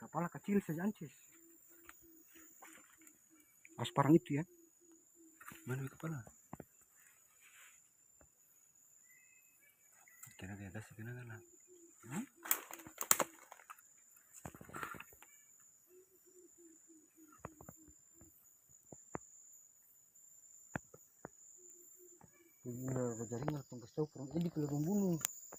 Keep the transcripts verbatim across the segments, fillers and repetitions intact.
kepala kecil saja ancis. Harus parang itu ya. Mana kepala? Kena di atas kena kan lah. Hmm? Ini jaringan tunggu stop ini kalau bunuh.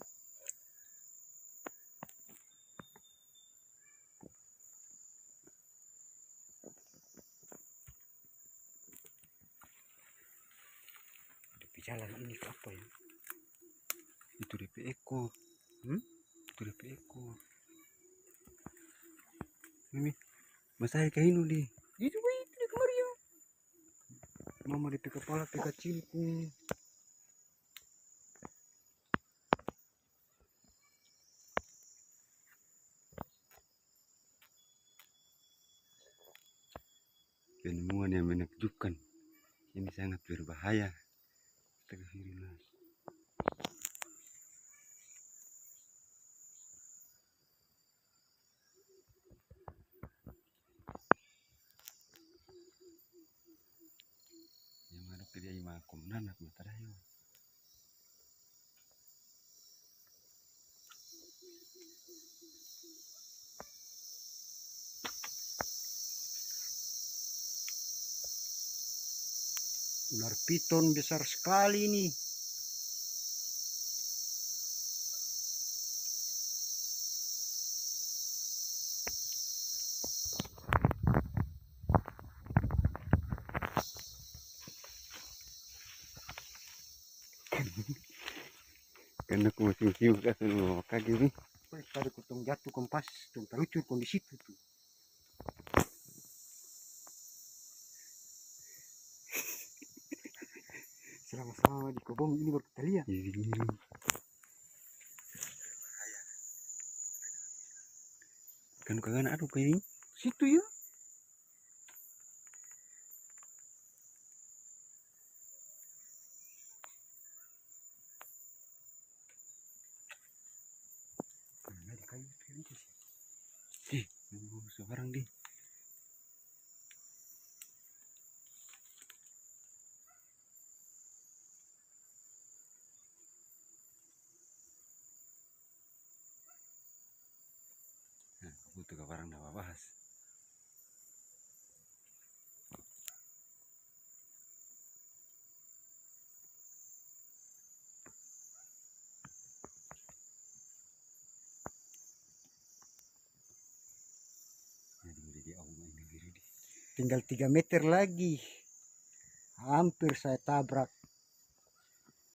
Jalan ini apa ya? Itu D P ekor. Hmm? Itu D P ekor. Ini masai kainu di. Itu itu di kemari ya. Mama di kepala P kecilku. Penemuan yang menakjubkan. Ini sangat berbahaya. Astagfirullah. Yang mana dia imakom nanak matarayo. Ular piton besar sekali ini. Karena aku masih siu kasih mau kaki nih. Tadi kutong jatuh kompas, tong terucur kondisi itu tuh. Sama-sama di kobong ini baru kita lihat. Kan kagak ada kayak situ ya. Nah, di kayu itu sih. Eh, mau sekarang di. Nah, butuh ke barang dah bahas. Tinggal tiga meter lagi. Hampir saya tabrak